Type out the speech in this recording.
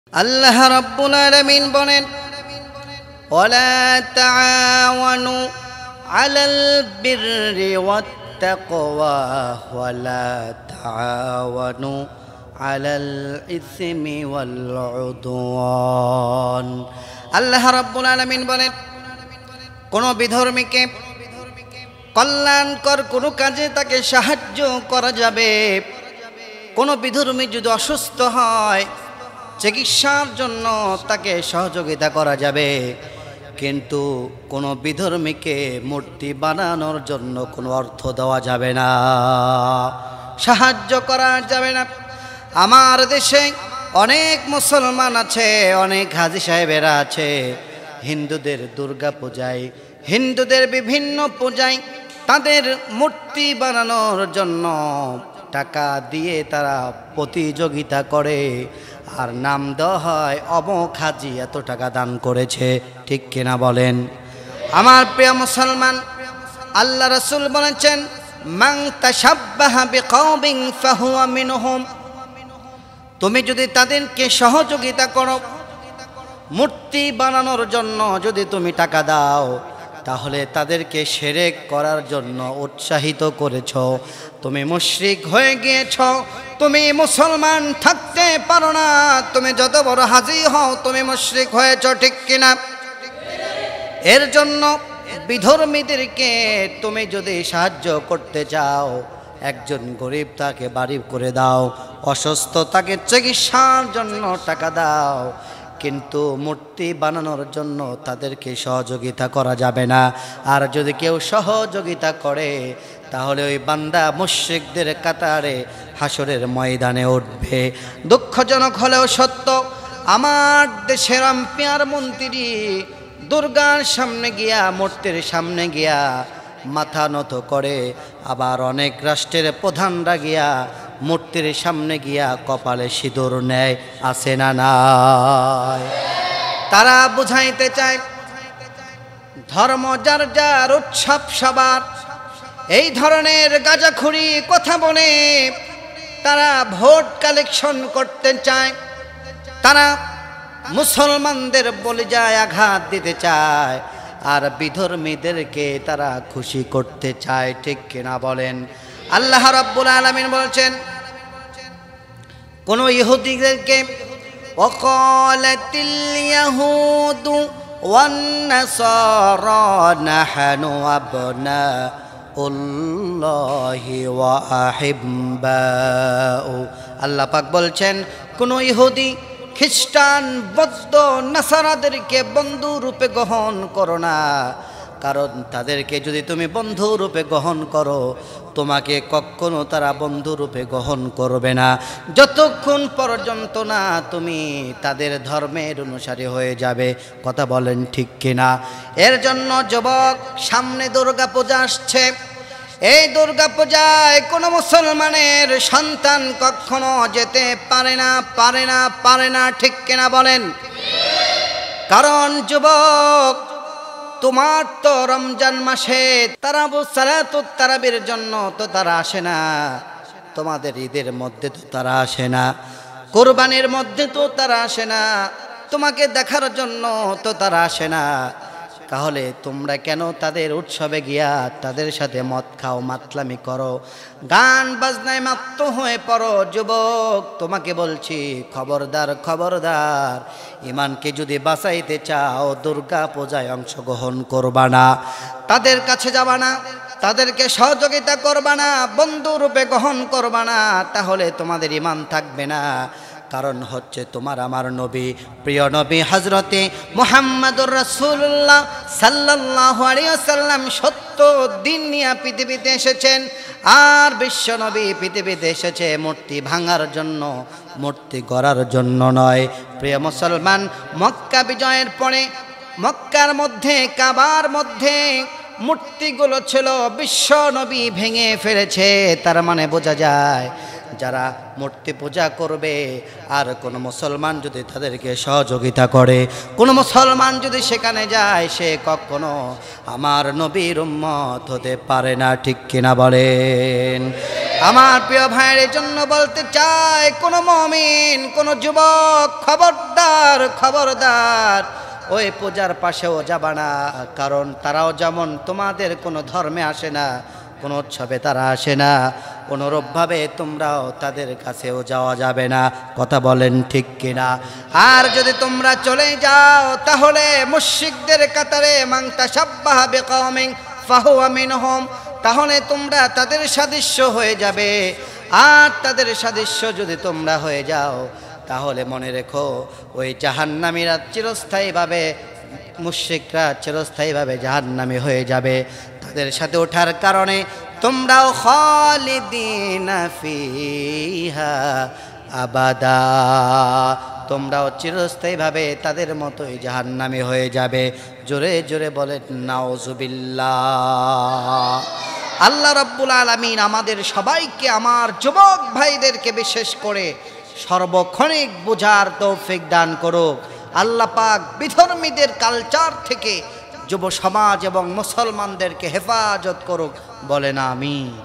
আল্লাহ রাব্বুল আলামিন বলেন, ওয়ালা তাআওয়ানু আলাল বিররি ওয়াত তাকওয়া ওয়ালা তাআওয়ানু আলাল ইসমি ওয়াল উদওয়ান। আল্লাহ রাব্বুল আলামিন বলেন, কোন বিধর্মীকে কল্যাণকর কোনো কাজে তাকে সাহায্য করা যাবে। কোনো বিধর্মী যদি অসুস্থ হয়, চিকিৎসার জন্য তাকে সহযোগিতা করা যাবে, কিন্তু কোনো বিধর্মীকে মূর্তি বানানোর জন্য কোনো অর্থ দেওয়া যাবে না, সাহায্য করা যাবে না। আমার দেশে অনেক মুসলমান আছে, অনেক হাজী সাহেবেরা আছে, হিন্দুদের দুর্গা পূজায়, হিন্দুদের বিভিন্ন পূজায় তাদের মূর্তি বানানোর জন্য টাকা দিয়ে তারা প্রতিযোগিতা করে, আর নাম দেওয়া হয় অমুক হাজী এত টাকা দান করেছে। ঠিক কিনা বলেন? আমার প্রিয় মুসলমান, আল্লাহ রাসূল বলেছেন, মান তাশাব্বাহা বিকওমিন ফাহুয়া মিনহুম। তুমি যদি তাদেরকে সহযোগিতা করো, মূর্তি বানানোর জন্য যদি তুমি টাকা দাও, তাহলে তাদেরকে শিরক করার জন্য উৎসাহিত করেছ, তুমি মুশরিক হয়ে গিয়েছ, তুমি মুসলমান থাকতে পারো না। তুমি যত বড় হাজী হও, তুমি মুশরিক হয়েছ। ঠিক কিনা? এর জন্য বিধর্মীদেরকে তুমি যদি সাহায্য করতে চাও, একজন গরিব তাকে বাড়ি করে দাও, অসুস্থ তাকে চিকিৎসার জন্য টাকা দাও, কিন্তু মূর্তি বানানোর জন্য তাদেরকে সহযোগিতা করা যাবে না। আর যদি কেউ সহযোগিতা করে, তাহলে ওই বান্দা মুশরিকদের কাতারে হাসরের ময়দানে উঠবে। দুঃখজনক হলেও সত্য, আমার দেশের আম্পায়ার মন্ত্রী দুর্গার সামনে গিয়া, মূর্তির সামনে গিয়া মাথা নত করে, আবার অনেক রাষ্ট্রের প্রধানরা গিয়া মূর্তির সামনে গিয়া কপালে সিঁদুর নেয়। আছে না নাই? তারা বুঝাইতে চায় ধর্ম যার যার, উৎসব সবার। এই ধরনের গাঁজাখুরি কথা বলে তারা ভোট কালেকশন করতে চায়, তারা মুসলমানদের বলে যায় আঘাত দিতে চায়, আর বিধর্মীদেরকে তারা খুশি করতে চায়। ঠিক কিনা বলেন? আল্লাহ রাব্বুল আলামিন বলেছেন, কোন ইহুদিদেরকে ওয়াকালাতিল ইয়াহুদু ওয়ান নাসারা নাহনু আবনাউল্লাহি ওয়া আহিব্বাউ। আল্লাহ পাক বলছেন, কোন ইহুদি, খ্রিস্টান, বৌদ্ধ, নাসারাদেরকে বন্ধু রূপে গ্রহণ করো না, কারণ তাদেরকে যদি তুমি বন্ধু রূপে গ্রহণ করো, তোমাকে কখনো তারা বন্ধু রূপে গ্রহণ করবে না, যতক্ষণ পর্যন্ত না তুমি তাদের ধর্মের অনুসারী হয়ে যাবে। কথা বলেন ঠিক কিনা? এর জন্য যুবক, সামনে দুর্গা পূজা আসছে। এই দুর্গা পূজায় কোনো মুসলমানের সন্তান কখনো যেতে পারে না, পারে না, পারে না। ঠিক কিনা বলেন? কারণ যুবক, তোমার তো রমজান মাসে সালাতুত তারাবির জন্য তো তারা আসে না, তোমাদের ঈদের মধ্যে তো তারা আসে না, কোরবানির মধ্যে তো তারা আসে না, তোমাকে দেখার জন্য তো তারা আসে না। তাহলে তোমরা কেন তাদের উৎসবে গিয়া তাদের সাথে মদ খাও, মাতলামি করো, গান বাজনায় মাত্ত হয়ে পড়ো? যুবক, তোমাকে বলছি, খবরদার, খবরদার। ইমানকে যদি বাঁচাইতে চাও, দুর্গা পূজায় অংশগ্রহণ করবা না, তাদের কাছে যাবা না, তাদেরকে সহযোগিতা করবা না, বন্ধু রূপে গ্রহণ করবা না, তাহলে তোমাদের ইমান থাকবে না। কারণ হচ্ছে তোমার আমার নবী, প্রিয় নবী হযরতে মুহাম্মদুর রাসূলুল্লাহ সাল্লাল্লাহু আলাইহি ওয়াসাল্লাম সত্য দিন নিয়ে পৃথিবীতে এসেছেন, আর বিশ্ব নবী পৃথিবীতে এসেছে মূর্তি ভাঙার জন্য, মূর্তি গড়ার জন্য নয়। প্রিয় মুসলমান, মক্কা বিজয়ের পরে মক্কার মধ্যে, কাবার মধ্যে মূর্তিগুলো ছিল, বিশ্ব নবী ভেঙে ফেলেছে। তার মানে বোঝা যায় যারা মূর্তি পূজা করবে আর কোনো মুসলমান যদি তাদেরকে সহযোগিতা করে, কোনো মুসলমান যদি সেখানে যায়, সে কখনো আমার নবীর উম্মত হতে পারে না। ঠিক কিনা বলেন? আমার প্রিয় ভাইয়ের জন্য বলতে চাই, কোনো মুমিন, কোনো যুবক, খবরদার খবরদার ওই পূজার পাশেও যাবা না। কারণ তারাও যেমন তোমাদের কোনো ধর্মে আসে না, কোনো উৎসবে তারা আসে না, অনুরূপভাবে তোমরাও তাদের কাছেও যাওয়া যাবে না। কথা বলেন ঠিক কিনা? আর যদি তোমরা চলে যাও তাহলে মুশরিকদের কাতারে মান তাশাব্বাহা বিকওমিন ফাহুয়া মিনহুম, তাহলে তোমরা তাদের সাদৃশ্য হয়ে যাবে। আর তাদের সাদৃশ্য যদি তোমরা হয়ে যাও তাহলে মনে রেখো ওই জাহান্নামীরা চিরস্থায়ীভাবে, মুশরিকরা চিরস্থায়ীভাবে জাহান্নামী হয়ে যাবে। তাদের সাথে ওঠার কারণে তোমরাও খালিদিনা ফিহা আবাদা, তোমরাও চিরস্থায়ীভাবে তাদের মতোই জাহান্নামী হয়ে যাবে। জোরে জোরে বলেন নাউজুবিল্লাহ। আল্লাহ রাব্বুল আলামিন আমাদের সবাইকে, আমার যুবক ভাইদেরকে বিশেষ করে সর্বক্ষণিক বুঝার তৌফিক দান করুক। আল্লাহ পাক বিধর্মীদের কালচার থেকে যুব সমাজ এবং মুসলমানদেরকে হেফাজত করুক। বলেন আমিন।